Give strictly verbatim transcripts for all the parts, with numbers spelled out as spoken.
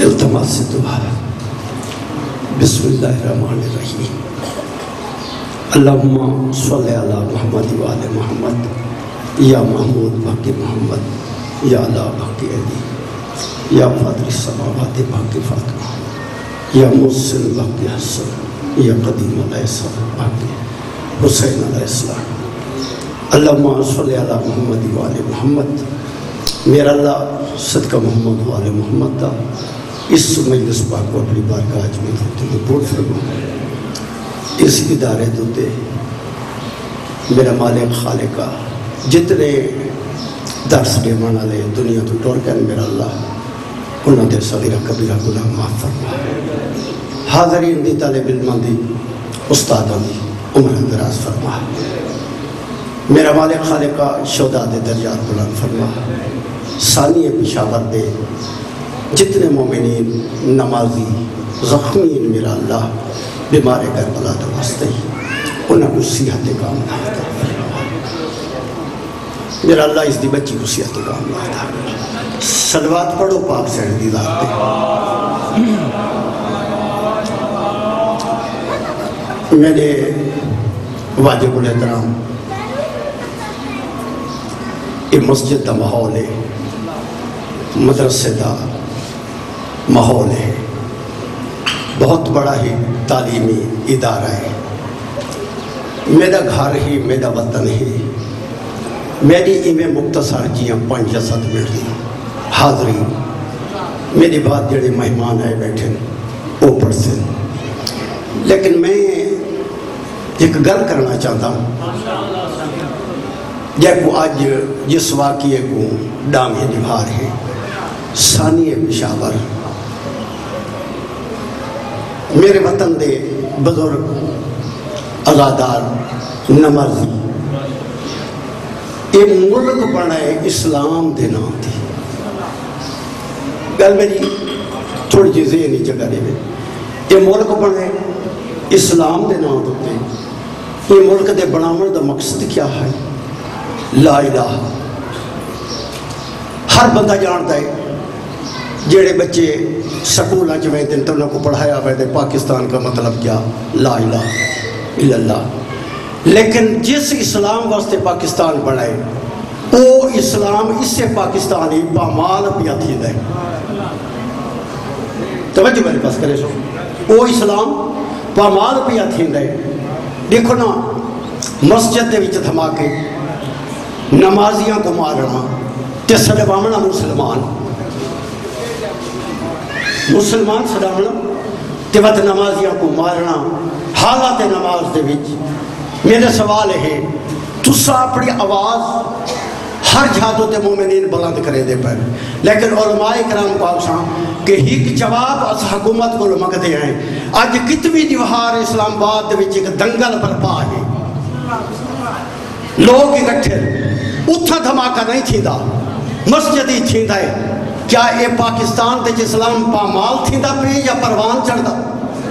التماس سے دعا۔ بسم اللہ الرحمن الرحیم۔ اللہم صلی علی محمد وآل محمد یا محمود باقی محمد یا علی باقی علی یا فاطر السماوات باقی فاطمہ یا محسن باقی حسن یا قدیم علیہ السلام باقی حسین علیہ السلام۔ اللہم صلی علی محمد وآل محمد۔ میرا اللہ صدقہ محمد وآل محمد دا اس مجلس پاک کو اپنی بارگاہ میں ہوتے ہیں قبول فرما۔ اس ادارے دوتے میرا مالک خالقہ جتنے درس دے مانا لے دنیا تو ٹور کر میرا اللہ انہوں دے صغیرہ کبیرہ گناہ معاف فرما۔ حاضرین دی طالب علمان دی استادان دی عمر دراز فرما۔ میرا مالک خالقہ شہداء دے درجات بلند فرما۔ ثانی پشاور دے جتنے مومنین نمازی زخمین میرا اللہ بیمار کربلا دا واسطے انہوں کو صحت کاملہ عطا فرما۔ میرا اللہ اس دی بچی کو صحت کاملہ عطا فرما۔ صلوات پڑھو پاک سین دی ذات پہ۔ میرے واجب الاحترام یہ مسجد دا ماحول ہے، مدرسے دا ماحول ہے، بہت بڑا ہی تعلیمی ادارہ ہے۔ میرا گھر ہی میرا وطن ہی۔ میری ایمیں مختصر جیاں پانچ یا ست منٹ دی حاضری میری بات جڑے مہمان آئے بیٹھے وہ پڑھتے ہیں، لیکن میں ایک گل کرنا چاہتا ہوں جب کو آج جس واقعے کو ڈانگے نبھار ہے ثانی پشاور میرے وطن دے بزرگ ازادار نمرزی یہ ملک بنائے اسلام دے نام تھی۔ گل میری تھوڑی جی ذہنی جگہ دے میں یہ ملک بنائے اسلام دے نام ہوتے یہ ملک دے بناون دا مقصد کیا ہے؟ لا الہ۔ ہر بندہ جانتا ہے جیڑے بچے سکولہ جویں دن تو انہوں کو پڑھایا ہوئے دے پاکستان کا مطلب کیا؟ لا الہ الا اللہ۔ لیکن جس اسلام واسطے پاکستان بنائے وہ اسلام اس سے پاکستانی پامال پیا تھی دے۔ توجہ میرے پاس کرے سو وہ اسلام پامال پیا تھی دے۔ دیکھو نا مسجد دے وچ دھماکے نمازیاں کو مارنا تے سلوامنا مسلمان مسلمان سلامنا تے وقت نمازیاں کو مارنا حالات نماز دے وچ۔ میرے سوال ہے تسا اپنی آواز ہر جہادوں تے مومنین بلند کرے دے پر، لیکن علماء کرام کو آساں کہ ایک جواب اس حکومت کو مگتے ہیں۔ آج کتنی دیوہار اسلام آباد دے وچ ایک دنگل برپا ہے، لوگ اکٹھے اتھا دھماکہ نہیں تھی دا مسجدی تھی دا ہے۔ کیا اے پاکستان تے اسلام پامال تھی دا پہ یا پروان چڑھ دا؟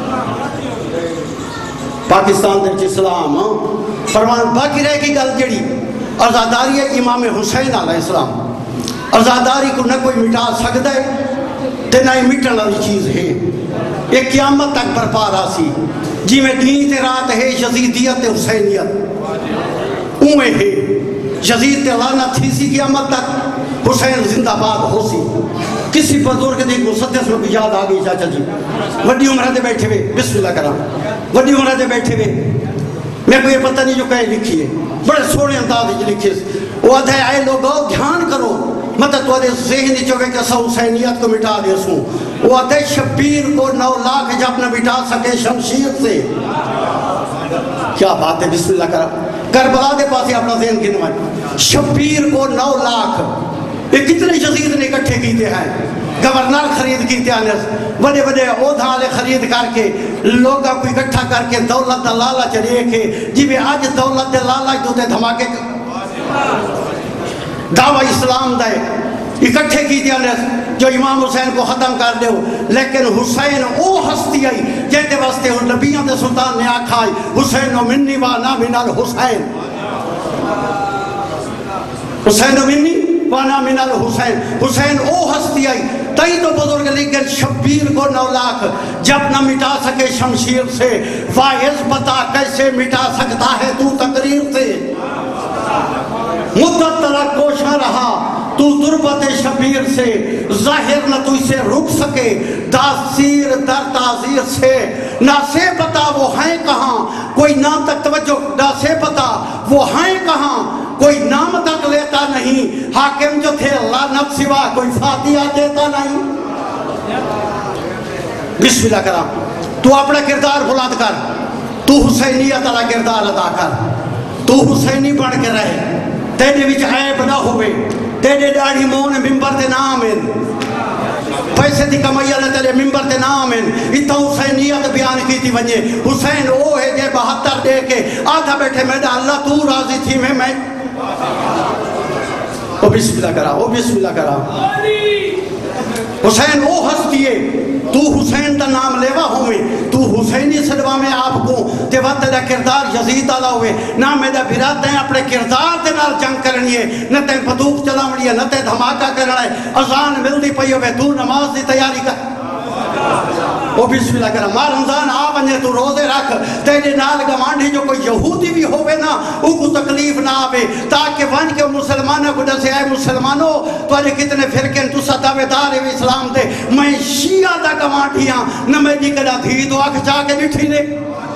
پاکستان تے اسلام پروان باقی رہے گی گل جڑی ازاداری امام حسین علیہ السلام۔ ازاداری کو نہ کوئی مٹا سکتا ہے تے نہ ہی مٹن والی چیز ہے، ایک قیامت تک برپا رہا سی۔ جی میں دین تے رات ہے یزیدیت تے حسینیت اوے ہے، یزید تے لعنت تھی سی قیامت تک، حسین زندہ باد ہو سی۔ کسی بزرگ دے مسدس میں یاد آ گئی چاچا جی وڈی عمرہ دے بیٹھے ہوئے بسم اللہ کرام وڈی عمرہ دے بیٹھے ہوئے میں کو یہ پتہ نہیں جو کہیں لکھی ہے بڑے سونے انداز لکھے وہ آدھے آئے لوگوں دھیان کرو مطلب تو آدھے ذہنی چوکے کہ سا حسینیت کو مٹا دے سوں وہ آدھے شبیر کو نو لاکھ جب نہ مٹا سکے شمشیر سے۔ کیا بات ہے بسم اللہ کرام کربلا دے پاس اپنا ذہن گنوائے شبیر کو نو لاکھ یہ کتنے یزید نے اکٹھے کیتے ہیں، گورنر خرید کیتے ہیں، بڑے بڑے عہدے خرید کر کے لوگوں کو اکٹھا کر کے دولت دا لالچ لے کے جی میں آج دولت دے لالچ دوتے دھماکے دعوی اسلام دے اکٹھے کیتے ہیں جو امام حسین کو ختم کر دے ہو۔ لیکن حسین او ہستی آئی جہتے واسطے نبیوں دے سلطان نے آکھا حسین و منی وانا من الحسین، حسین و منی وانا من الحسین۔ حسین او ہستی آئی تئی تو بزرگ لیکن شبیر کو نو لاکھ جب نہ مٹا سکے شمشیر سے، واعظ بتا کیسے مٹا سکتا ہے تو تقریر سے؟ مدت تلک کوشاں رہا تو تربت شبیر سے، ظاہر نہ تو اسے رک سکے داسیر در تعزیر سے۔ نہ سے پتا وہ ہیں کہاں کوئی نام تک توجہ، نہ سے پتا وہ ہیں کہاں کوئی نام تک لیتا نہیں، حاکم جو تھے لعنت سوا کوئی فاتحہ دیتا نہیں۔ بسم اللہ کرام، تو اپنا کردار بلند کر، تو حسینیت والا کردار ادا کر، تو حسینی بن کے رہے، تیرے وچ عیب نہ ہوئے، تیرے ڈاڑھی مون ممبر تے نام ہیں، پیسے دی کمائیہ نے تیرے ممبر تے نام ہیں، اتنا حسینیت بیان کی تھی ونجے، حسین وہ ہے جے بہتر دے کے آدھا بیٹھے میں دا اللہ تو راضی تھی میں میں او بسم اللہ کرا، او بسم اللہ کرا، حسین وہ ہستی ہے، تو حسین دا نام لیوا ہوئے، تو حسینی صدوہ میں آپ کو تے وقت دا کردار یزید آلا ہوئے، نہ میں دا برات دیں اپنے کردار دے نال جنگ کرنی ہے، نہ تے بندوق چلاونی ہے، نہ تے دھماکہ کرنا ہے، اذان ملدی پئی ہوئے تو نماز دی تیاری کر۔ او بسم اللہ کرا، ماں رمضان آ بنجے تو روزے رکھ، تیرے نال گوانڈی جو کوئی یہودی بھی ہوئے نا او کو تکلیف نہ آوے، تاکہ ون کے مسلمانوں کو جیسے آئے مسلمانوں تو آجے کتنے فرقیں تو ستاوے دار اسلام دے، میں شیعہ دا گوانڈیاں نہ میں جی کدا دھی تو آکھ چاہ کے بیٹھی نے،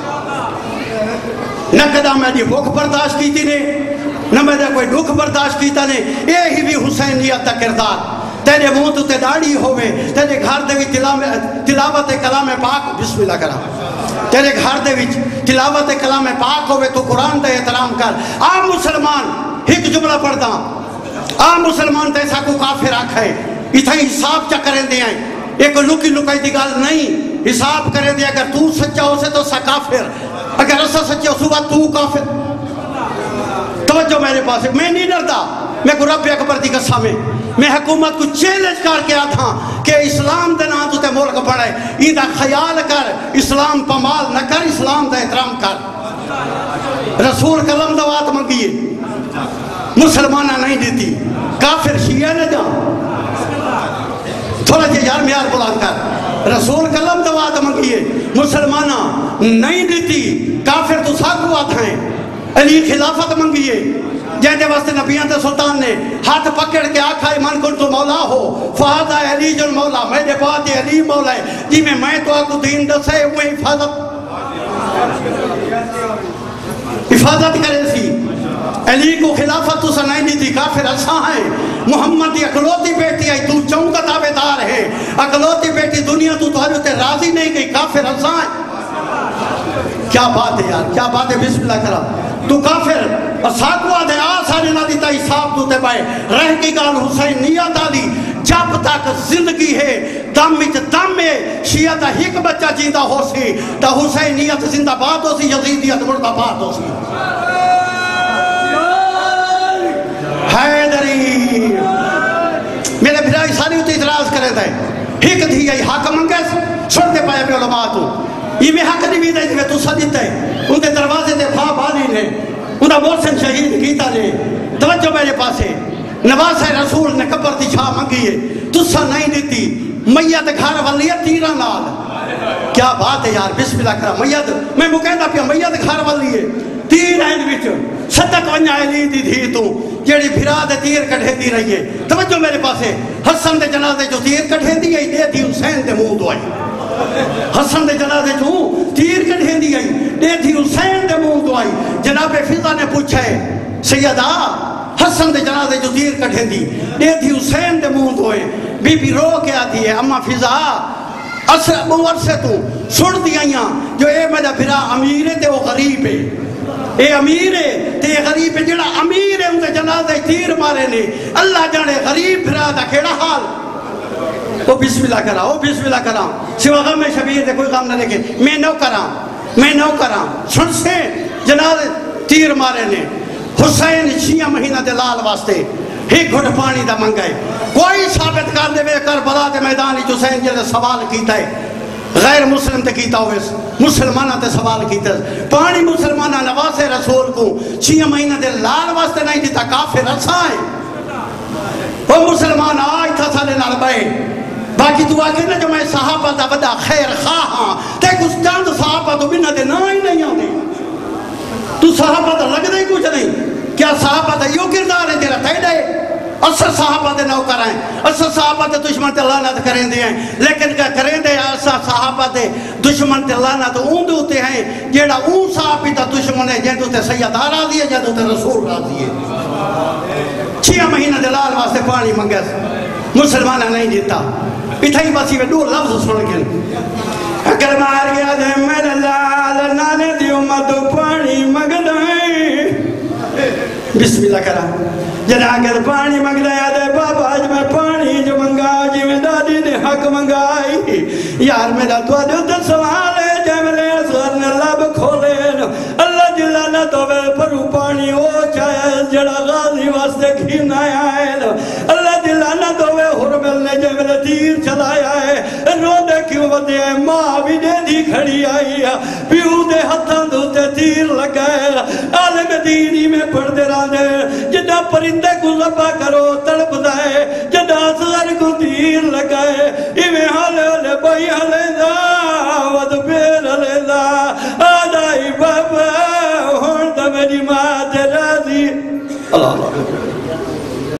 نہ کدا میں جی بھوک برداشت کیتی نے، نہ میں جی کوئی دکھ برداشت کیتا نے، اے ہی بھی حسینیت دا کردار۔ تیرے منہ تو تے داڑھی ہوئے، تیرے گھر دے وچ تلاوت کلام پاک، بسم اللہ کرا، تیرے گھر دے وچ تلاوت کلام پاک ہوئے تو قرآن دے احترام کر۔ عام مسلمان ایک جملہ پڑھتا، عام مسلمان تے ایسا کو کافر آکھے، اتھا حساب چا کریں دے ہیں، ایک لکی لکائی دی گال نہیں، حساب کریں دے اگر تو سچا ہو سے تو سا کافر، اگر اسا سچا ہو صبح تو کافر۔ توجہ میرے پاس ہے، میں نہیں ڈرتا، میں کو رب اکبر دی قسم ہے، میں حکومت کو چیلنج کر کے آتا کہ اسلام دے نام تو تے ملک پڑھے، یہ دا خیال کر، اسلام پمال نہ کر، اسلام دا احترام کر۔ رسول کلم دوات منگیے، مسلمانہ نہیں دیتی، کافر شیعہ نہ جا، تھوڑا جی یار میار بلند کر، رسول کلم دوات منگیے، مسلمانہ نہیں دیتی، کافر تو ساکو آتا ہیں، علی خلافت منگیے، جہاں واسطے نبیان تے سلطان نے ہاتھ پکڑ کے آکھا من کن تو مولا ہو فہدہ علی جن مولا، میں دے بات علی مولا ہے جی میں میں تو آکو دین دسے ہوئے حفاظت حفاظت کرے سی، علی کو خلافت تو سنائی نہیں تھی، کافر اساں ہیں، محمد دی اکلوتی بیٹی آئی تو چون کا تابع دار ہے، اکلوتی بیٹی دنیا تو تو تے راضی نہیں گئی، کافر اساں ہیں۔ کیا بات ہے یار، کیا بات ہے، بسم اللہ کرا، تو کافر ساکوا دے آسان نہ دیتا حساب تو تے بائے، رہ کی گال حسین نیت آلی، جب تک زندگی ہے دم وچ دم ہے، شیعہ دا ایک بچہ جیندہ ہو سی تا حسین نیت زندہ بات ہو سی، یزیدیت مردہ بات ہو سی۔ حیدری میرے بھرائی ساری ہوتی اعتراض کرے دے، ایک تھی یہی حق منگے چھوڑتے پائے پہ علماء تو، یہ میں حق نہیں بھی دے جو تو صدیت ہے، ان کے دروازے دے خواب آلی نے، انہا محسن شہید کیتا لے، توجہ میرے پاس ہے، نواز رسول نے قبر دی چھا منگی ہے، تسا نہیں دیتی، میت گھر والی ہے تیرہ نال، کیا بات ہے یار، بسم اللہ کرا، میت میں مکہندہ پیا میت گھر والی ہے، تیر ہے وچ صدق ونیا علی دی دھی تو جیڑی بھرا دے تیر کٹھے دی رہی ہے، توجہ میرے پاس ہے، حسن دے جنازے جو تیر کٹھے دی ہے دے دی حسین دے منہ دعائی، حسن دے جنازے جو تیر کٹھے دی ہے دے دی حسین دے منہ دعائی۔ جناب فضا نے پوچھا ہے سیدہ حسن دے جنازے جو تیر کٹھے دی دے دی حسین دے منہ دعائی، بی بی رو کے آتی ہے اما فضا اصل عرصے تو سڑ دیاں جو اے میرا بھرا امیر ہے تے وہ غریب ہے، اے امیر ہے تے غریب ہے، جڑا امیر ہے ان دے جنازے تیر مارے نے، اللہ جانے غریب بھرا دا کیڑا حال۔ او بسم اللہ کرا، او بسم اللہ کرا، سوا غم شبیر دے کوئی غم نہ لکھے، میں نو کرا میں نو کرا، سن سے جنازے تیر مارے نے، حسین شیعہ مہینہ دے لال واسطے ایک گھٹ پانی دا منگائے، کوئی ثابت کر دے کربلا دے میدانی حسین جلے سوال کیتا ہے، غیر مسلم تے کیتا ہوئے مسلمانہ تے سوال کیتا ہے، پانی مسلمانہ نواز رسول کو شیعہ مہینہ دے لال واسطے نہیں دیتا، کافر رسائے وہ مسلمان آج تھا سالے نال بائے باقی تو آکھے نا جو میں صحابہ دا بڑا خیر خواہ ہاں تے کچھ چاند صحابہ تو بنا دے نہ ہی نہیں آتے تو صحابہ دا لگ دے کچھ نہیں کیا صحابہ دا یوں کردار ہے تیرا تے دے اصل صحابہ دے نوکر ہیں اصل صحابہ دے دشمن تے لعنت کریں دے ہیں لیکن کیا کریں دے اصل صحابہ دے دشمن تے لعنت اون دوتے ہیں جیڑا اون صحابی دا دشمن ہے جن دوتے سیدہ راضی ہے جن دوتے رسول راضی ہے چھیا مہینہ دلال واسطے پانی منگے مسلمانہ نہیں دیتا اتھائی باسی میں دو لفظ سن کے اگر مار گیا دے میرے لال نانے دی امت پانی منگ دیں بسم اللہ کرا جنا اگر پانی منگ دیا دے بابا آج میں پانی جو منگا جی میں دادی نے حق منگائی یار میرا تو دل سوال ہے جے میں لے سر نے لب کھولے اللہ جلہ نہ تو میں پرو پانی ہو چاہے جڑا غازی واسطے کھینا آئے اللہ جلہ نہ تو میں حرمل نے جے میں تیر چلایا ہے رو دے کیوں ودے ماں بھی دے دی کھڑی آئی پیو دے ہتھاں دوتے تیر لگائے عالم دینی میں پڑھ دے رانے جدہ پرندے کو ذبح کرو تڑپ دائے جدہ اصغر کو تیر لگائے